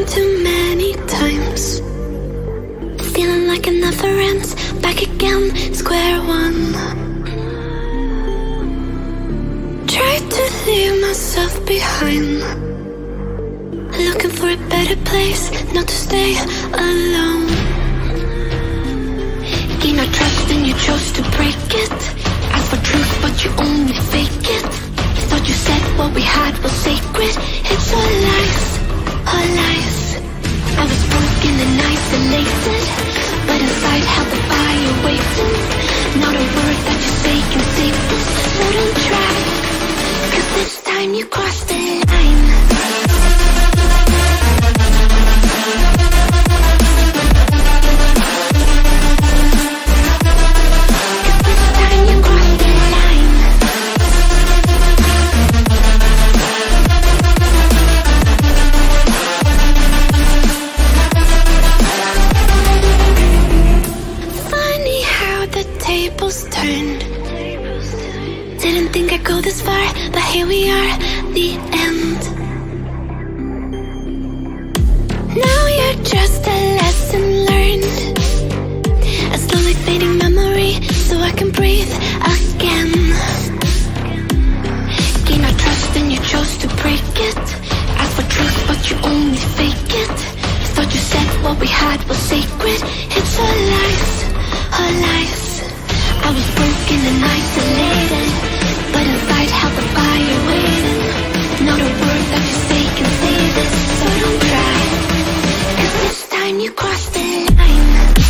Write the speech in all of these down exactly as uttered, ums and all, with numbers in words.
one too many times. Feeling like it never ends. Back again, square one. Tried to leave myself behind, looking for a better place, not to stay alone. Gain our trust and you chose to break it. Ask for truth but you only fake it. Thought you said what we had was sacred. It's all lies, all lies. I was broken and isolated, but inside held the fire waiting. Not a word that you say can save this, so don't try, cause this time you crossed the line. Didn't think I'd go this far, but here we are, the end. Now you're just a lesson learned, a slowly fading memory, so I can breathe again. Gain our trust and you chose to break it. Ask for truth but you only fake it. Thought you said what we had was sacred. It's all lies, all lies. I was broken and isolated, but inside held the fire waiting. Not a word that you say can save this, so don't try, cause this time you crossed the line.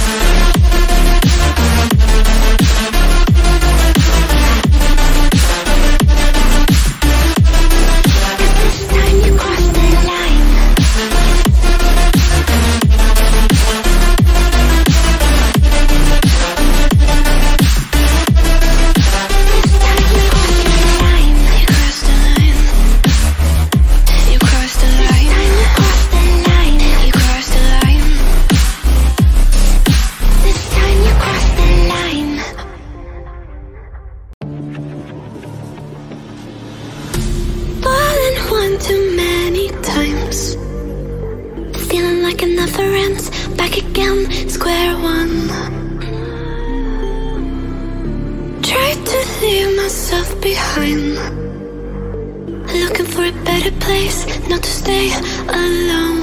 Too many times, feeling like it never ends. Back again, square one. Tried to leave myself behind, looking for a better place, not to stay alone.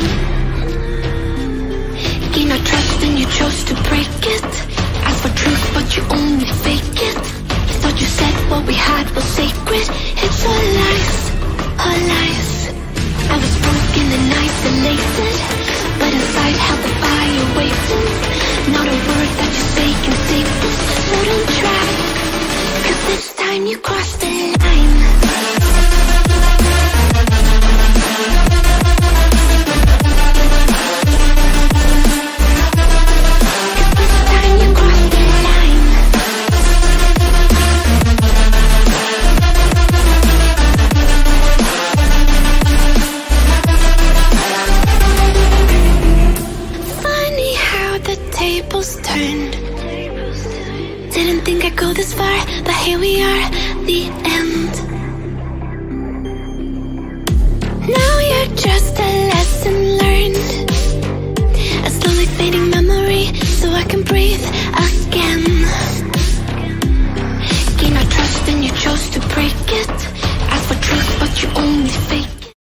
Gain our trust and you chose to break it. Ask for truth but you only fake it. Thought you said what we had was sacred. It's all lies, all lies. I was broken and isolated, but inside held the fire waiting. Not a word that you say can save this, so don't try, cause this time you crossed the line. Turned. Didn't think I'd go this far, but here we are, the end. Now you're just a lesson learned, a slowly fading memory, so I can breathe again. Gain our trust and you chose to break it.